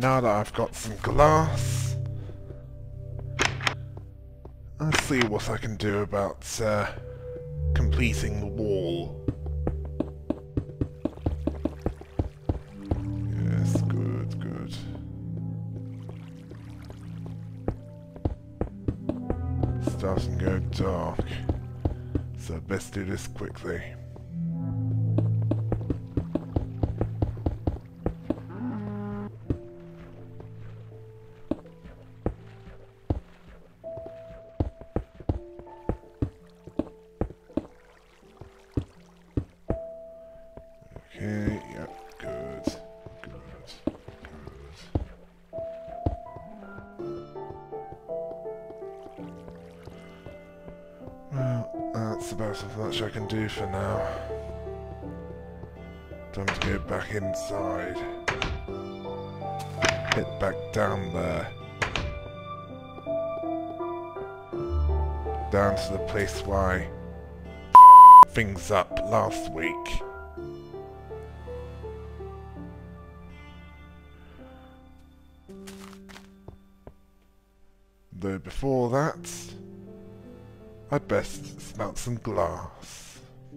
Now that I've got some glass, let's see what I can do about completing the wall. Yes, good, good. Starting to go dark, so I'd best do this quickly. Okay, yep, good, good, good. Well, that's about as much I can do for now. Time to go back inside. Head back down there. Down to the place where I things up last week. Though before that, I'd best smelt some glass.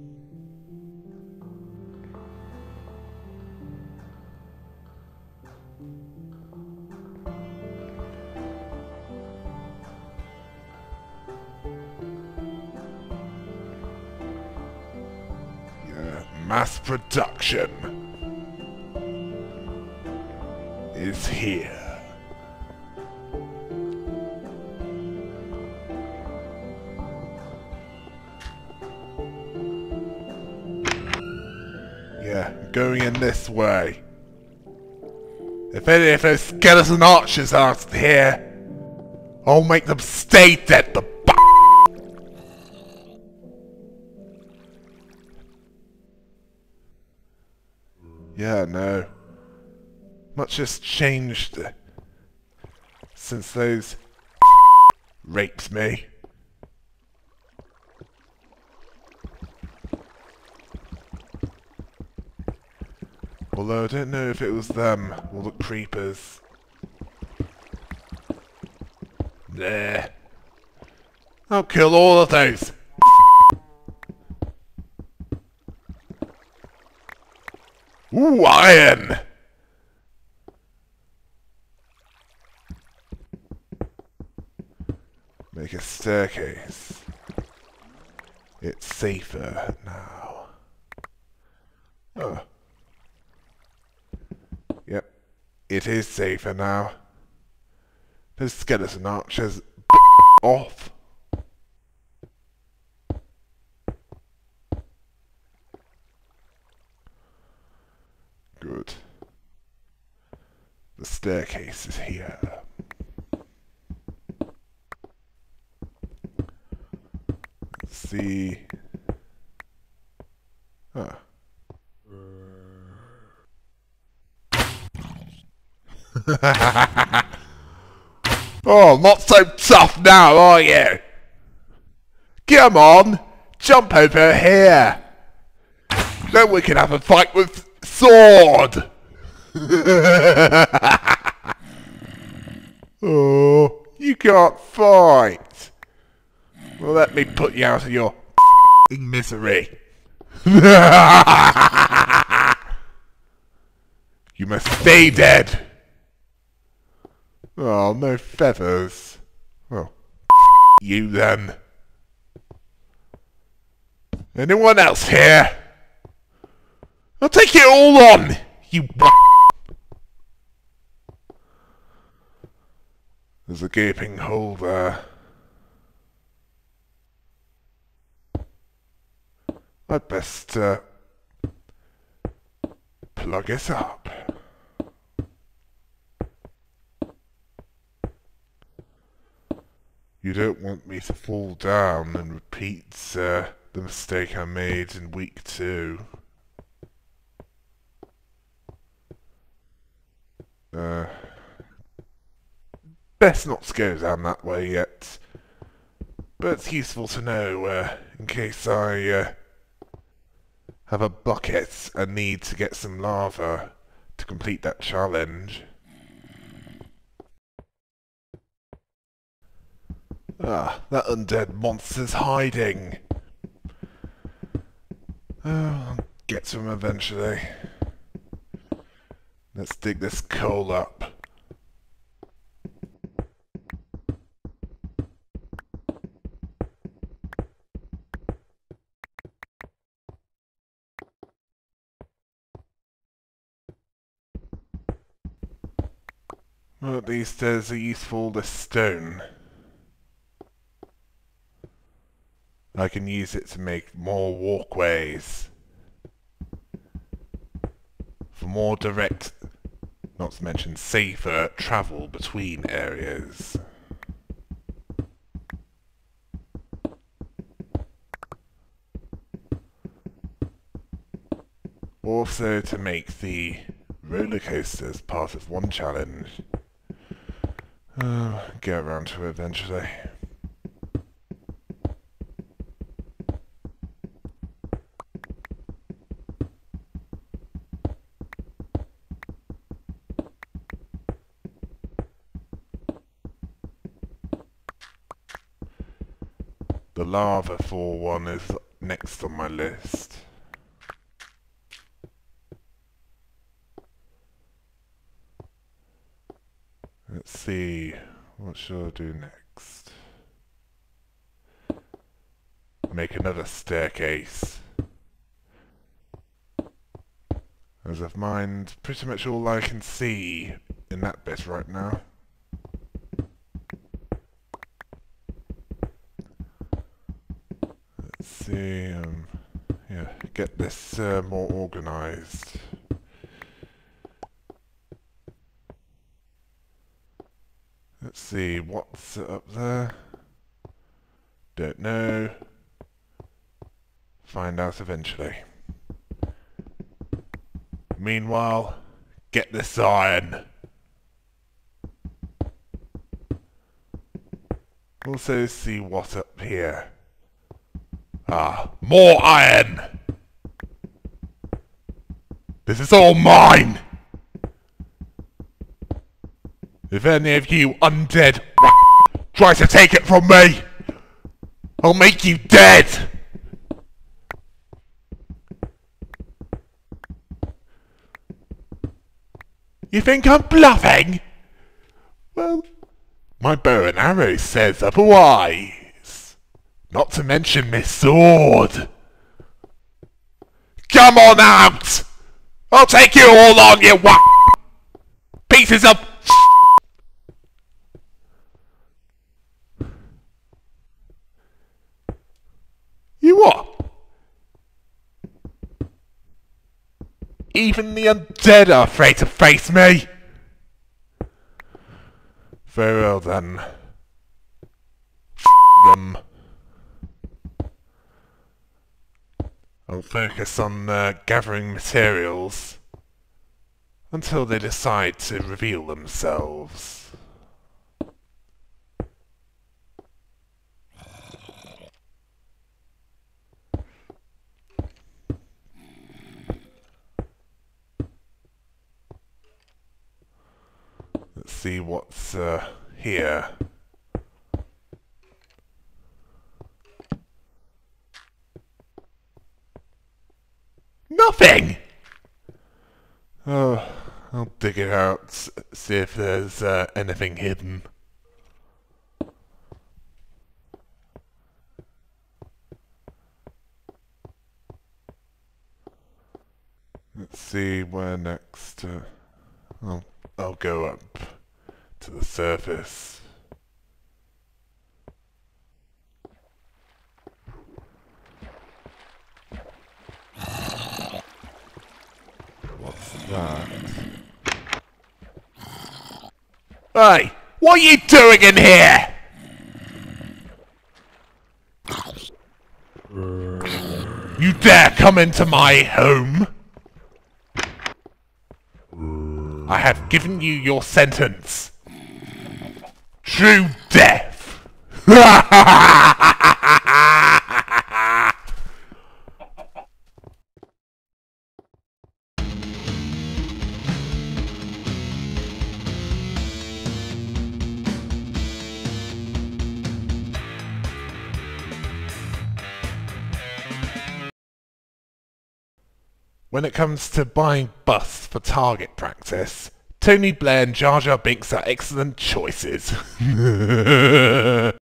Yeah, mass production is here. Yeah, going in this way. If any of those skeleton archers aren't here, I'll make them stay dead, the b****. Yeah, no. Much has changed since those raped me. Although I don't know if it was them or the creepers. There. I'll kill all of those. Ooh, iron! Make a staircase. It's safer now. Oh. Yep, it is safer now. Those skeleton archers off. Good. The staircase is here. Let's see. Huh. Oh, not so tough now, are you? Come on, jump over here. Then we can have a fight with sword. Oh, you can't fight. Well, let me put you out of your misery. You must stay dead. Oh, no feathers. Well, you then. Anyone else here? I'll take it all on, you. There's a gaping hole there. I'd best plug it up. You don't want me to fall down and repeat the mistake I made in week 2. Best not to go down that way yet. But it's useful to know in case I have a bucket and need to get some lava to complete that challenge. Ah, that undead monster's hiding. Oh, I'll get to him eventually. Let's dig this coal up. Well, at least there's a useful stone. I can use it to make more walkways. For more direct, not to mention safer, travel between areas. Also to make the roller coasters part of one challenge. Get around to it eventually. The lava fall one is next on my list. Let's see, what shall I do next? Make another staircase. As I've mined pretty much all I can see in that bit right now. Let's see, yeah, get this more organised. Let's see, what's up there? Don't know. Find out eventually. Meanwhile, get this iron. Also see what's up here. Ah, more iron! This is all mine! If any of you undead try to take it from me, I'll make you dead! You think I'm bluffing? Well, my bow and arrow says otherwise. Not to mention my sword. Come on out! I'll take you all on, you pieces of You what? Even the undead are afraid to face me! Very well then. Them. I'll focus on gathering materials until they decide to reveal themselves. Let's see what's here. Nothing! Oh, I'll dig it out, see if there's anything hidden. Let's see where next. I'll go up to the surface. What's that? Hey! What are you doing in here? You dare come into my home? I have given you your sentence. True death. When it comes to buying busts for target practice, Tony Blair and Jar Jar Binks are excellent choices.